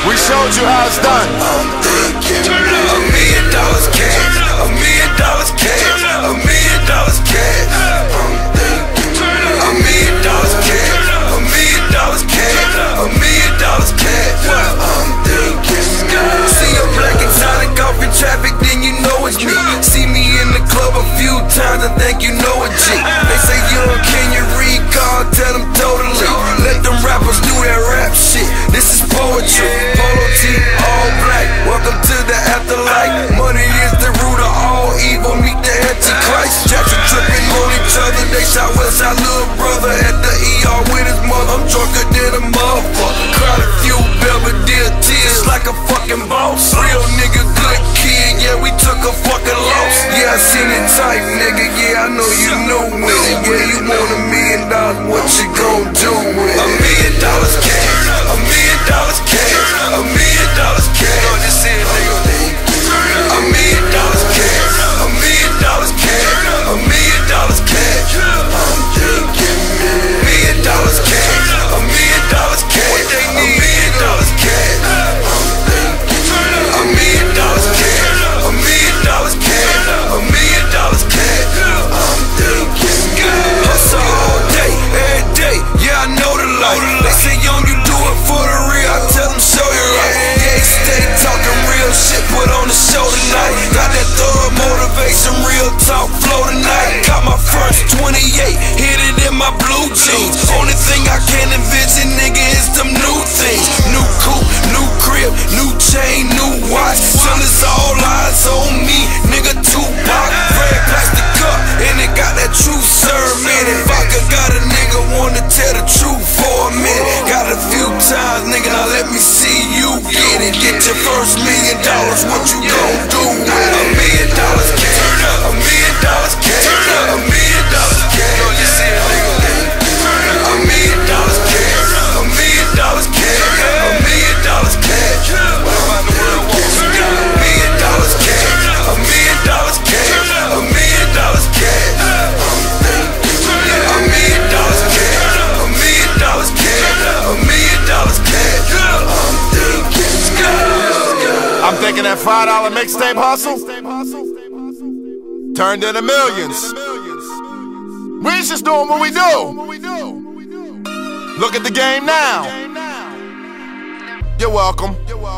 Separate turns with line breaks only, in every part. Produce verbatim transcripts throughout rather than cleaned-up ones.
We showed you how it's done.
I'm thinking a million dollars cash, a million dollars cash, a million dollars cash. I'm thinking a million dollars cash, a million dollars cash, a million dollars cash. I'm thinking. See a black exotic off in traffic, then you know it's me. See me in the club a few times, I think you know it, G. They say young, can you recall? Tell them totally. Let them rappers do that rap shit. This is poetry. Polo T, all black. Welcome to the afterlife. Money is the root of all evil. Meet the Antichrist. Jackson tripping on each other. They shot Westside little brother at the E R with his mother. I'm drunker than a motherfucker. Cried a few Belvedere tears like a fucking boss. Real nigga, good kid. Yeah, we took a fucking loss. Yeah, I seen it tight, nigga. Yeah, I know you know with it. Yeah, you want a million dollars, what you gon' do with it? A million dollars cash, a million dollars cash, a million dollars cash. No, just say it, nigga. A million dollars cash, a million dollars cash, a million dollars cash. I'm thinking million dollars cash, a million dollars cash, a million dollars cash. I'm thinking a million dollars cash, a million dollars cash, a million dollars cash. I'm thinking hustle all day, every day. Yeah, I know the life. They say young, you do it for the real. I tell them show you right. Yeah, stay talking real shit, put on the show tonight. Got that thorough motivation, real talk flow tonight. Got my first twenty-eight, hit it in my blue jeans. Only thing I can envision, nigga, is them new things. New coupe, new crib, new chain, new watch. Till it's all eyes on me, nigga. Tupac, red plastic cup, and it got that true serve in it. Vodka got a nigga wanna tell the truth for a minute. Got a few times, nigga, now let me see you get it. Get your first million dollars, what you gon' do with it? A million dollars cash, a million dollars cash, a million dollars cash. No, just say it, nigga. A million dollars cash, a million dollars cash, a million dollars cash. What about the world wants? A million dollars cash, a million dollars cash, a million dollars cash. I'm thinking a million dollars cash, a million dollars cash, a million dollars cash. I'm thinking.
I'm thinking that five dollar mixtape hustle turned into millions. We just doing what we do. Look at the game now. You're welcome.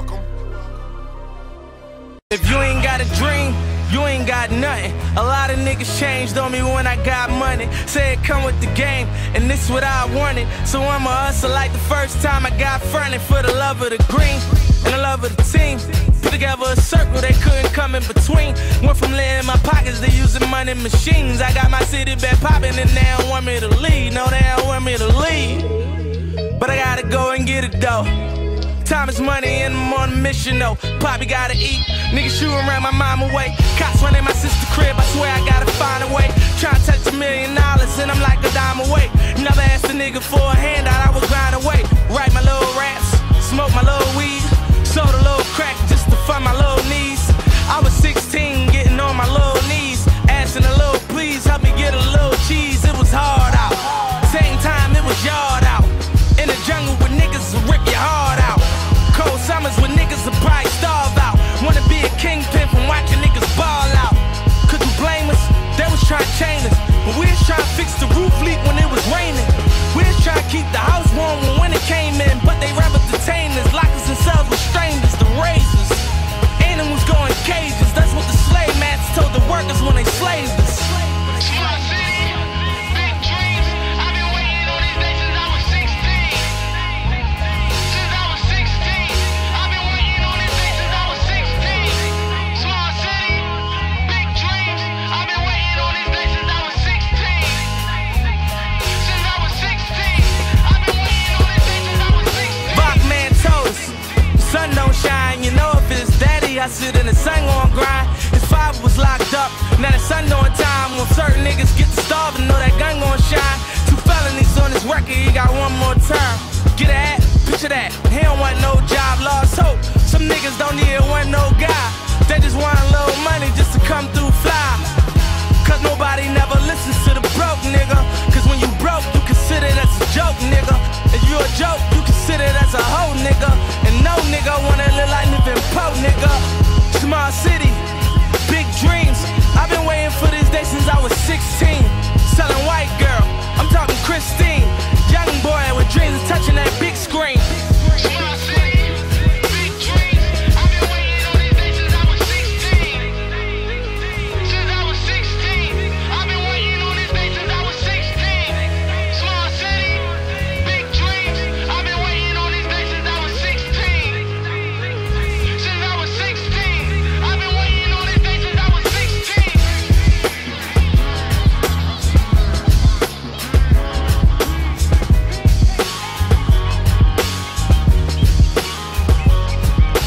If you ain't got a dream, you ain't got nothing. A lot of niggas changed on me when I got money. Say it come with the game, and this what I wanted. So I'ma hustle like the first time I got fronted. For the love of the green and the love of the team. Put together a circle, they couldn't come in between. Went from laying in my pockets to using money machines. I got my city back popping and they don't want me to leave. No, they don't want me to leave, but I gotta go and get it though. Time is money and I'm on a mission though. Poppy gotta eat, niggas shooting around my mama way. Cops running my sister crib, I swear I gotta find a way. Trying to touch a million dollars and I'm like a dime away. Never asked a nigga for a handout, I was grind away. Write my little raps, smoke my little weed, sold a little crack just to fund my little knees. I was sixteen, getting on my little knees, asking a little please, help me get a little cheese. It was hard out, same time it was yard out. In the jungle with niggas will rip your heart out. Cold summers with niggas will probably starve out. Wanna be a kingpin from watching niggas ball out. Could you blame us? They was trying to chain us, but we was trying to fix the roof leak when it was raining. We was trying to keep the house warm when winter came in, but they rather detain us, lock us in cells with strangers, the razors. Animals go in cages, that's what the slave masters told the workers when they slaved us. I sit in the sun gon' grind. His father was locked up, now the sun doing time. When certain niggas get to starving, know that gun gon' shine. Two felonies on his record, he got one more term. Get that, picture that, he don't want no job, lost hope. Some niggas don't even want no guy, they just want a little money just to come through fly. Cause nobody never listens to the broke nigga. Cause when you broke, you consider that's a joke, nigga. If you a joke, you consider considered as a hoe, nigga. And no nigga wanna live like living po, nigga. Small city, big dreams. I've been waiting for this day since I was sixteen. Selling white girl, I'm talking Christine. Young boy with dreams of touching that